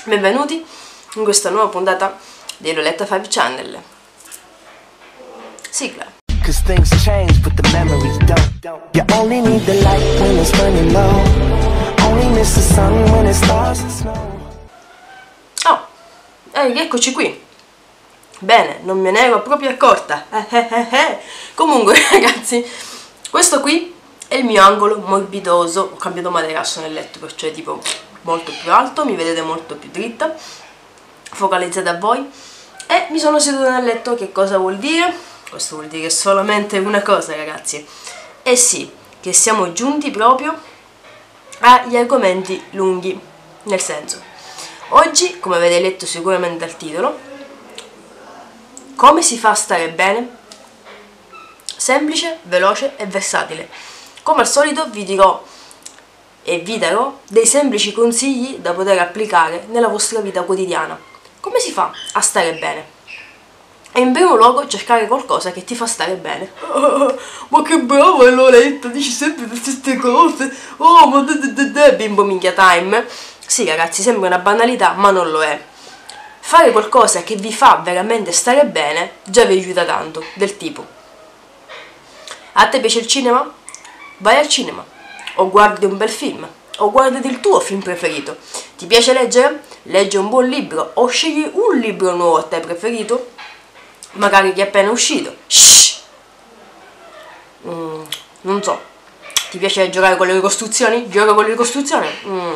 Benvenuti in questa nuova puntata di Loletta 5 Channel. Sigla. Cause things change but the memories don't. You only need the light when it's burning low. Only miss the sun when it starts to snow. Oh, eccoci qui. Bene, non me ne ero proprio accorta. Comunque ragazzi, questo qui è il mio angolo morbidoso. Ho cambiato materasso nel letto, perciò è tipo molto più alto, mi vedete molto più dritta, focalizzate a voi. E mi sono seduta nel letto. Che cosa vuol dire? Questo vuol dire solamente una cosa, ragazzi. E sì, che siamo giunti proprio agli argomenti lunghi. Nel senso, oggi, come avete letto sicuramente dal titolo, come si fa a stare bene? Semplice, veloce e versatile. Come al solito vi dirò e vi darò dei semplici consigli da poter applicare nella vostra vita quotidiana. Come si fa a stare bene? E in primo luogo cercare qualcosa che ti fa stare bene. Ma che brava Loletta, dici sempre le stesse cose. Oh, ma bimbo minchia time. Sì ragazzi, sembra una banalità, ma non lo è. Fare qualcosa che vi fa veramente stare bene già vi aiuta tanto. Del tipo, a te piace il cinema? Vai al cinema. O guardi un bel film. O guardati il tuo film preferito. Ti piace leggere? Leggi un buon libro. O scegli un libro nuovo a te preferito, magari che è appena uscito. Shhh. Non so. Ti piace giocare con le ricostruzioni? Gioca con le ricostruzioni?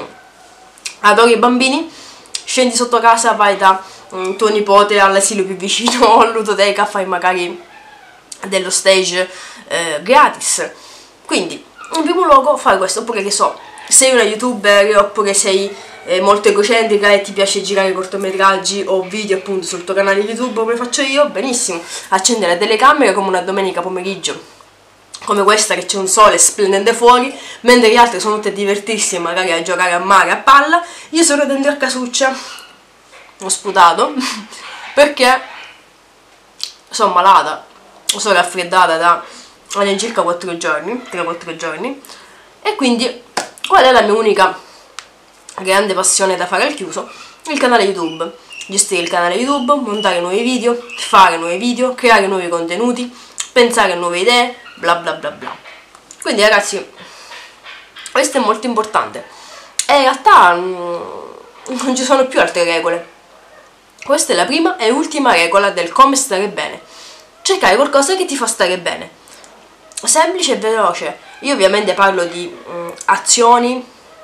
Adori i bambini? Scendi sotto casa, vai da tuo nipote all'asilo più vicino o all'utoteca, fai magari dello stage gratis. Quindi, in primo luogo fai questo. Oppure, che so, sei una youtuber oppure sei molto egocentrica e ti piace girare cortometraggi o video appunto sul tuo canale YouTube come faccio io, benissimo. Accendi la telecamera come una domenica pomeriggio come questa, che c'è un sole splendente fuori, mentre gli altri sono tutti a divertirsi, magari a giocare a mare, a palla. Io sono dentro a casuccia, ho sputato, perché sono malata, sono raffreddata da all'incirca 4 giorni, 3-4 giorni, e quindi qual è la mia unica grande passione da fare al chiuso? Il canale YouTube. Gestire il canale YouTube, montare nuovi video, fare nuovi video, creare nuovi contenuti, pensare a nuove idee, bla bla bla bla. Quindi ragazzi, questo è molto importante. E in realtà non ci sono più altre regole. Questa è la prima e ultima regola del come stare bene. Cercare qualcosa che ti fa stare bene. Semplice e veloce. Io ovviamente parlo di azioni,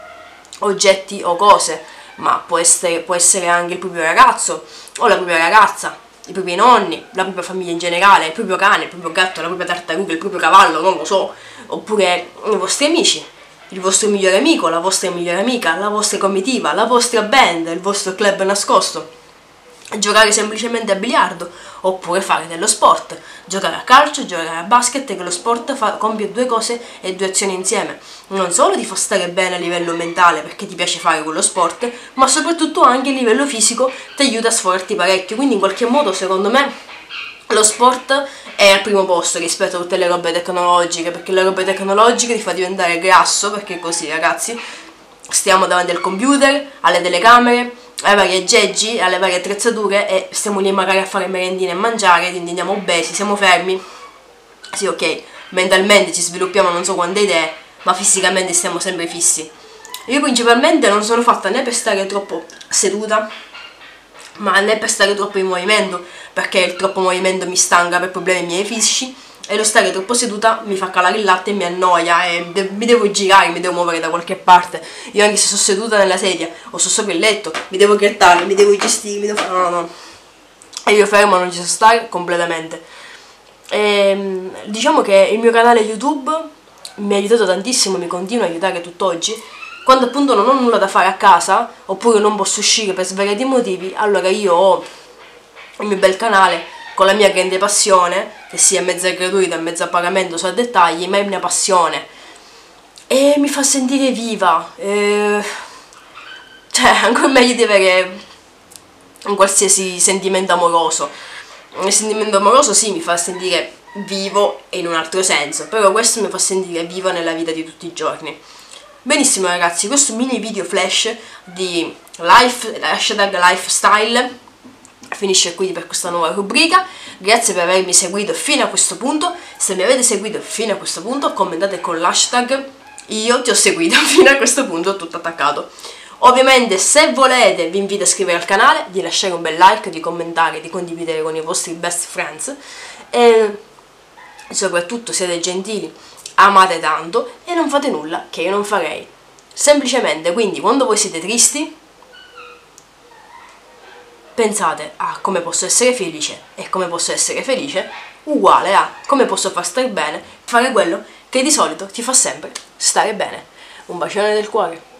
oggetti o cose, ma può essere anche il proprio ragazzo o la propria ragazza, i propri nonni, la propria famiglia in generale, il proprio cane, il proprio gatto, la propria tartaruga, il proprio cavallo, non lo so, oppure i vostri amici, il vostro migliore amico, la vostra migliore amica, la vostra comitiva, la vostra band, il vostro club nascosto. Giocare semplicemente a biliardo, oppure fare dello sport, giocare a calcio, giocare a basket, che lo sport compie due cose e due azioni insieme. Non solo ti fa stare bene a livello mentale perché ti piace fare quello sport, ma soprattutto anche a livello fisico ti aiuta a sfogarti parecchio. Quindi in qualche modo, secondo me, lo sport è al primo posto rispetto a tutte le robe tecnologiche, perché le robe tecnologiche ti fa diventare grasso, perché così ragazzi, stiamo davanti al computer, alle telecamere, alle varie aggeggi, alle varie attrezzature, e stiamo lì magari a fare merendine e mangiare, quindi andiamo obesi, siamo fermi. Sì, ok, mentalmente ci sviluppiamo non so quante idee, ma fisicamente stiamo sempre fissi. Io principalmente non sono fatta né per stare troppo seduta, ma né per stare troppo in movimento, perché il troppo movimento mi stanca per problemi miei fisici, e lo stare troppo seduta mi fa calare il latte e mi annoia, e mi devo girare, mi devo muovere da qualche parte. Io anche se sono seduta nella sedia o sto sopra il letto, mi devo grattare, mi devo gestire, mi devo fare... no. E io fermo non ci so stare completamente. Diciamo che il mio canale YouTube mi ha aiutato tantissimo, mi continua a aiutare tutt'oggi. Quando appunto non ho nulla da fare a casa, oppure non posso uscire per svariati motivi, allora io ho il mio bel canale con la mia grande passione, che sia mezza gratuita e mezza a pagamento, so a dettagli, ma è mia passione e mi fa sentire viva, cioè ancora meglio di avere un qualsiasi sentimento amoroso. Il sentimento amoroso sì, mi fa sentire vivo in un altro senso, però questo mi fa sentire viva nella vita di tutti i giorni. Benissimo ragazzi, questo mini video flash di hashtag lifestyle finisce qui per questa nuova rubrica. Grazie per avermi seguito fino a questo punto. Se mi avete seguito fino a questo punto, commentate con l'hashtag io ti ho seguito fino a questo punto, tutto attaccato. Ovviamente se volete vi invito a iscrivervi al canale, di lasciare un bel like, di commentare, di condividere con i vostri best friends e soprattutto siete gentili, amate tanto e non fate nulla che io non farei. Semplicemente, quindi, quando voi siete tristi, pensate a come posso essere felice, e come posso essere felice uguale a come posso far stare bene, fare quello che di solito ti fa sempre stare bene. Un bacione del cuore.